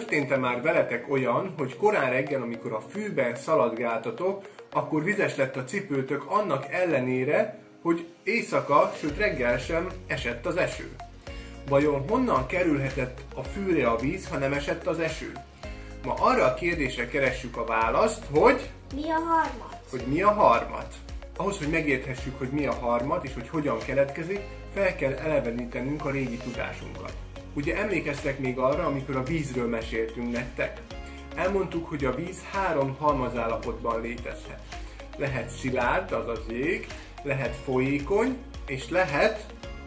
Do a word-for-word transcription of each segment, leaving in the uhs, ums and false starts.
történt-e már veletek olyan, hogy korán reggel, amikor a fűben szaladgáltatok, akkor vizes lett a cipőtök annak ellenére, hogy éjszaka, sőt reggel sem esett az eső? Vajon honnan kerülhetett a fűre a víz, ha nem esett az eső? Ma arra a kérdésre keressük a választ, hogy... Mi a harmat? Hogy mi a harmat? Ahhoz, hogy megérthessük, hogy mi a harmat és hogy hogyan keletkezik, fel kell elevenítenünk a régi tudásunkat. Ugye emlékeztek még arra, amikor a vízről meséltünk nektek? Elmondtuk, hogy a víz három halmazállapotban létezhet. Lehet szilárd, azaz jég, lehet folyékony, és lehet...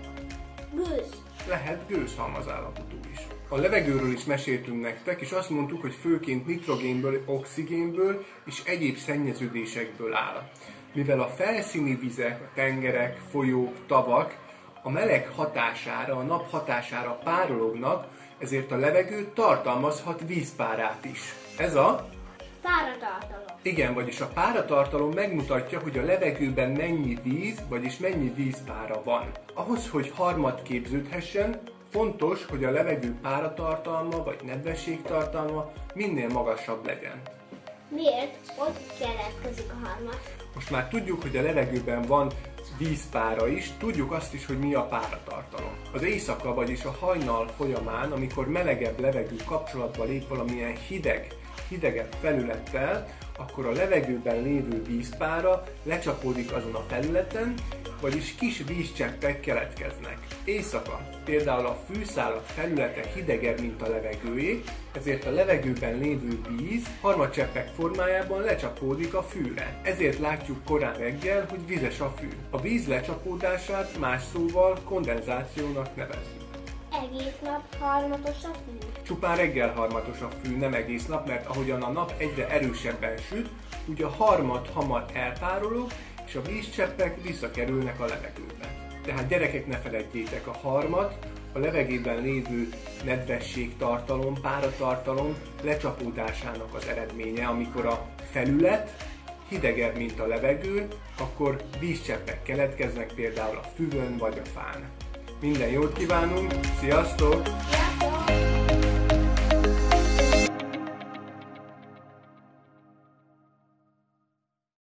Gőz. Lehet gőzhalmazállapotú is. A levegőről is meséltünk nektek, és azt mondtuk, hogy főként nitrogénből, oxigénből és egyéb szennyeződésekből áll. Mivel a felszíni vizek, a tengerek, folyók, tavak a meleg hatására, a nap hatására párolognak, ezért a levegő tartalmazhat vízpárát is. Ez a... Páratartalom. Igen, vagyis a páratartalom megmutatja, hogy a levegőben mennyi víz, vagyis mennyi vízpára van. Ahhoz, hogy harmat képződhessen, fontos, hogy a levegő páratartalma vagy nedvességtartalma minél magasabb legyen. Miért? Hogy keletkezik a harmat? Most már tudjuk, hogy a levegőben van vízpára is, tudjuk azt is, hogy mi a páratartalom. Az éjszaka, vagyis a hajnal folyamán, amikor melegebb levegő kapcsolatba lép valamilyen hideg, hidegebb felülettel, akkor a levegőben lévő vízpára lecsapódik azon a felületen, vagyis kis vízcseppek keletkeznek. Éjszaka például a fűszálak felülete hidegebb, mint a levegőjé, ezért a levegőben lévő víz harmadcseppek formájában lecsapódik a fűre. Ezért látjuk korán reggel, hogy vizes a fű. A víz lecsapódását más szóval kondenzációnak nevezzük. Egész nap harmatos a fű? Csupán reggel harmatos a fű, nem egész nap, mert ahogyan a nap egyre erősebben süt, úgy a harmat hamar elpárolog, és a vízcseppek visszakerülnek a levegőbe. Tehát gyerekek, ne feledjétek, a harmat a levegőben lévő nedvességtartalom, páratartalom lecsapódásának az eredménye, amikor a felület hidegebb, mint a levegő, akkor vízcseppek keletkeznek például a füvön vagy a fán. Minden jót kívánunk, sziasztok!